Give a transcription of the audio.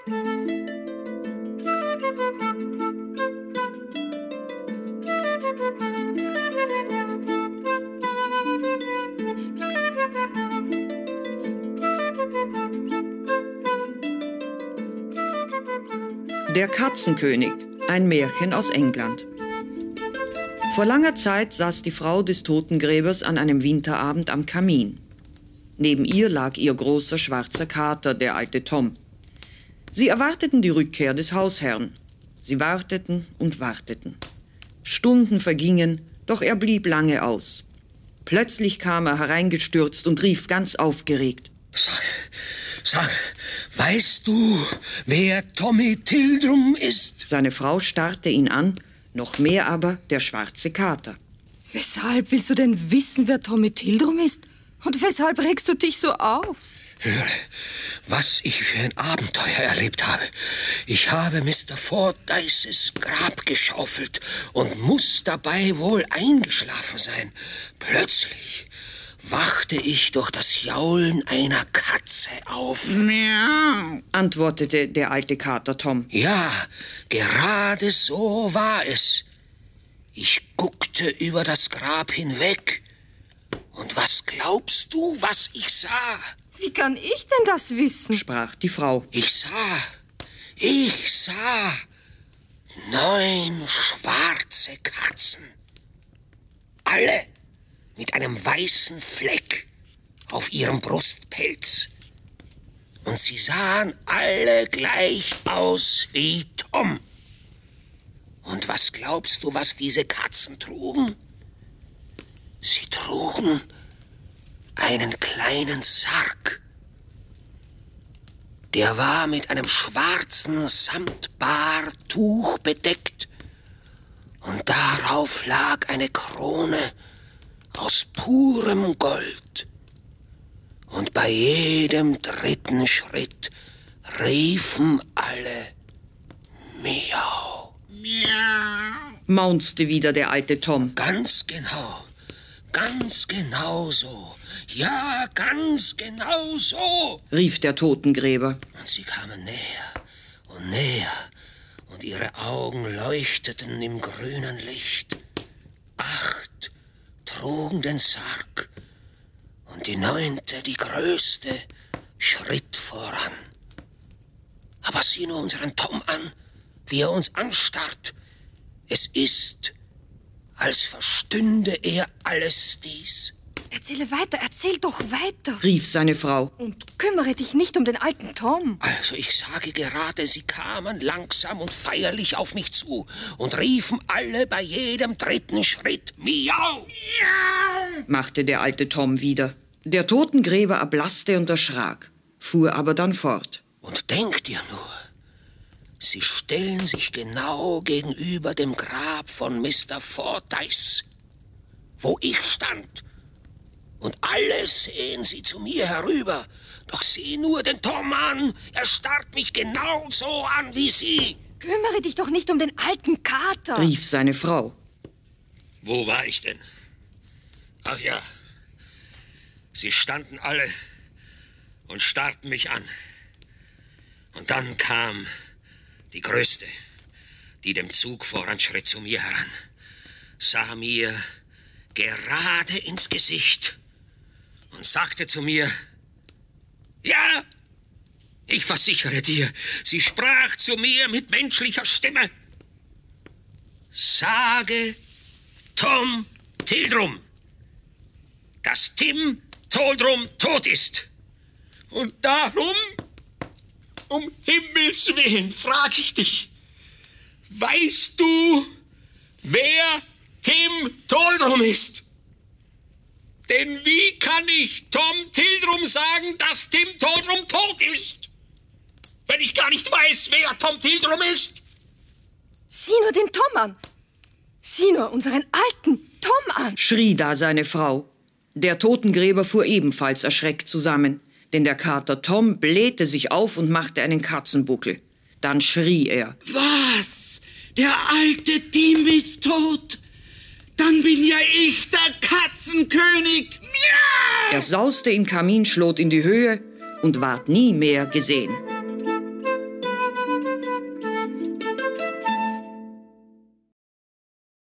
Der Katzenkönig, ein Märchen aus England. Vor langer Zeit saß die Frau des Totengräbers an einem Winterabend am Kamin. Neben ihr lag ihr großer schwarzer Kater, der alte Tom. Sie erwarteten die Rückkehr des Hausherrn. Sie warteten und warteten. Stunden vergingen, doch er blieb lange aus. Plötzlich kam er hereingestürzt und rief ganz aufgeregt: Sag, weißt du, wer Tommy Tildrum ist? Seine Frau starrte ihn an, noch mehr aber der schwarze Kater. Weshalb willst du denn wissen, wer Tommy Tildrum ist? Und weshalb regst du dich so auf? Höre, was ich für ein Abenteuer erlebt habe. Ich habe Mr. Fordyces Grab geschaufelt und muss dabei wohl eingeschlafen sein. Plötzlich wachte ich durch das Jaulen einer Katze auf. Miau, antwortete der alte Kater Tom. Ja, gerade so war es. Ich guckte über das Grab hinweg. Und was glaubst du, was ich sah? Wie kann ich denn das wissen? Sprach die Frau. Ich sah 9 schwarze Katzen. Alle mit einem weißen Fleck auf ihrem Brustpelz. Und sie sahen alle gleich aus wie Tom. Und was glaubst du, was diese Katzen trugen? Sie trugen einen kleinen Sarg. Der war mit einem schwarzen Samtbahrtuch bedeckt. Und darauf lag eine Krone aus purem Gold. Und bei jedem dritten Schritt riefen alle Miau. Miau, maunzte wieder der alte Tom. Ganz genau so. Ja, ganz genau so, rief der Totengräber. Und sie kamen näher und näher, und ihre Augen leuchteten im grünen Licht. 8 trugen den Sarg, und die 9., die größte, schritt voran. Aber sieh nur unseren Tom an, wie er uns anstarrt. Es ist, als verstünde er alles dies. Erzähle weiter, erzähl doch weiter, rief seine Frau. Und kümmere dich nicht um den alten Tom. Also ich sage gerade, sie kamen langsam und feierlich auf mich zu und riefen alle bei jedem dritten Schritt Miau. Miau, machte der alte Tom wieder. Der Totengräber erblasste und erschrak, fuhr aber dann fort. Und denk dir nur, sie stellen sich genau gegenüber dem Grab von Mr. Fordyce, wo ich stand. Und alle sehen sie zu mir herüber. Doch sieh nur den Tom an. Er starrt mich genauso an wie sie. Kümmere dich doch nicht um den alten Kater, rief seine Frau. Wo war ich denn? Ach ja, sie standen alle und starrten mich an. Und dann kam die Größte, die dem Zug voranschritt, zu mir heran, sah mir gerade ins Gesicht und sagte zu mir: Ja, ich versichere dir, sie sprach zu mir mit menschlicher Stimme: Sage Tom Tildrum, dass Tim Tildrum tot ist. Und darum, um Himmels Willen, frag ich dich, weißt du, wer Tim Tildrum ist? Denn wie kann ich Tom Tildrum sagen, dass Tim Tildrum tot ist, wenn ich gar nicht weiß, wer Tom Tildrum ist? Sieh nur den Tom an. Sieh nur unseren alten Tom an, schrie da seine Frau. Der Totengräber fuhr ebenfalls erschreckt zusammen, denn der Kater Tom blähte sich auf und machte einen Katzenbuckel. Dann schrie er: Was? Der alte Tim ist tot? Dann bin ja ich der Katzenkönig. Miau! Er sauste im Kaminschlot in die Höhe und ward nie mehr gesehen.